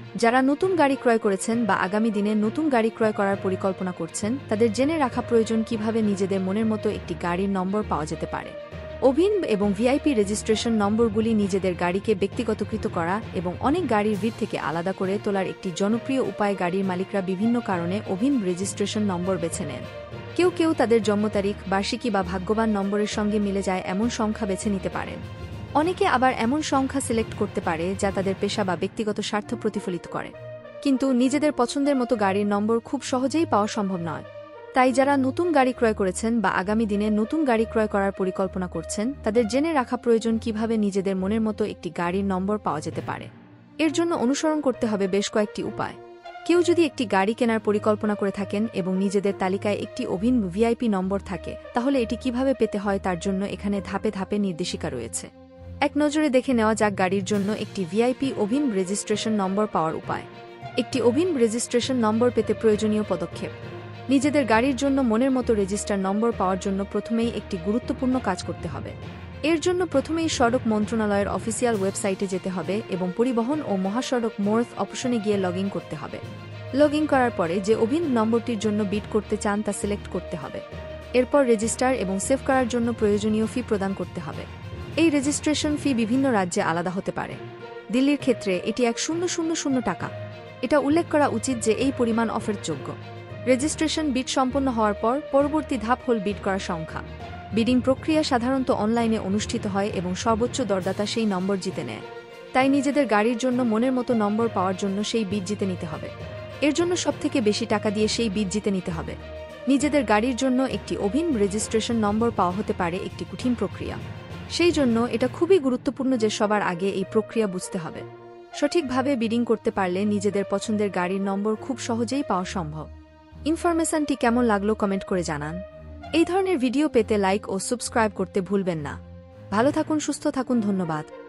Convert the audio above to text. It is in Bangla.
যারা নতুন গাড়ি ক্রয় করেছেন বা আগামী দিনে নতুন গাড়ি ক্রয় করার পরিকল্পনা করছেন তাদের জেনে রাখা প্রয়োজন কিভাবে নিজেদের মনের মতো একটি গাড়ির নম্বর পাওয়া যেতে পারে। অভিন্ন এবং ভিআইপি রেজিস্ট্রেশন নম্বরগুলি নিজেদের গাড়িকে ব্যক্তিগতকৃত করা এবং অনেক গাড়ির ভিড় থেকে আলাদা করে তোলার একটি জনপ্রিয় উপায়। গাড়ির মালিকরা বিভিন্ন কারণে অভিন্ন রেজিস্ট্রেশন নম্বর বেছে নেন। কেউ কেউ তাদের জন্ম তারিখ, বার্ষিকী বা ভাগ্যবান নম্বরের সঙ্গে মিলে যায় এমন সংখ্যা বেছে নিতে পারেন। অনেকে আবার এমন সংখ্যা সিলেক্ট করতে পারে যা তাদের পেশা বা ব্যক্তিগত স্বার্থ প্রতিফলিত করে। কিন্তু নিজেদের পছন্দের মতো গাড়ির নম্বর খুব সহজেই পাওয়া সম্ভব নয়। তাই যারা নতুন গাড়ি ক্রয় করেছেন বা আগামী দিনে নতুন গাড়ি ক্রয় করার পরিকল্পনা করছেন তাদের জেনে রাখা প্রয়োজন কিভাবে নিজেদের মনের মতো একটি গাড়ির নম্বর পাওয়া যেতে পারে। এর জন্য অনুসরণ করতে হবে বেশ কয়েকটি উপায়। কেউ যদি একটি গাড়ি কেনার পরিকল্পনা করে থাকেন এবং নিজেদের তালিকায় একটি অভিন্ন ভিআইপি নম্বর থাকে তাহলে এটি কিভাবে পেতে হয় তার জন্য এখানে ধাপে ধাপে নির্দেশিকা রয়েছে। এক নজরে দেখে নেওয়া যাক গাড়ির জন্য একটি ভিআইপি অভিন্ন রেজিস্ট্রেশন নম্বর পাওয়ার উপায়। একটি অভিন্ন রেজিস্ট্রেশন নম্বর পেতে প্রয়োজনীয় পদক্ষেপ। নিজেদের গাড়ির জন্য মনের মতো রেজিস্টার নম্বর পাওয়ার জন্য প্রথমেই একটি গুরুত্বপূর্ণ কাজ করতে হবে। এর জন্য প্রথমেই সড়ক মন্ত্রণালয়ের অফিসিয়াল ওয়েবসাইটে যেতে হবে এবং পরিবহন ও মহাসড়ক মোড় অপশনে গিয়ে লগ ইন করতে হবে। লগ ইন করার পরে যে অভিন্ন নম্বরটির জন্য বিড করতে চান তা সিলেক্ট করতে হবে। এরপর রেজিস্টার এবং সেভ করার জন্য প্রয়োজনীয় ফি প্রদান করতে হবে। এই রেজিস্ট্রেশন ফি বিভিন্ন রাজ্যে আলাদা হতে পারে। দিল্লির ক্ষেত্রে এটি 1000 টাকা। এটা উল্লেখ করা উচিত যে এই পরিমাণ অফারযোগ্য। রেজিস্ট্রেশন বিড সম্পন্ন হওয়ার পর পরবর্তী ধাপ হল বিড করার সংখ্যা। বিডিং প্রক্রিয়া সাধারণত অনলাইনে অনুষ্ঠিত হয় এবং সর্বোচ্চ দরদাতা সেই নম্বর জিতে নেয়। তাই নিজেদের গাড়ির জন্য মনের মতো নম্বর পাওয়ার জন্য সেই বিড জিতে নিতে হবে। এর জন্য সবথেকে বেশি টাকা দিয়ে সেই বিড জিতে নিতে হবে। নিজেদের গাড়ির জন্য একটি অভিন্ন রেজিস্ট্রেশন নম্বর পাওয়া হতে পারে একটি কঠিন প্রক্রিয়া। সেই জন্য এটা খুবই গুরুত্বপূর্ণ যে সবার আগে এই প্রক্রিয়া বুঝতে হবে। সঠিকভাবে বিডিং করতে পারলে নিজেদের পছন্দের গাড়ির নম্বর খুব সহজেই পাওয়া সম্ভব। ইনফরমেশনটি কেমন লাগলো কমেন্ট করে জানান। এই ধরনের ভিডিও পেতে লাইক ও সাবস্ক্রাইব করতে ভুলবেন না। ভালো থাকুন, সুস্থ থাকুন, ধন্যবাদ।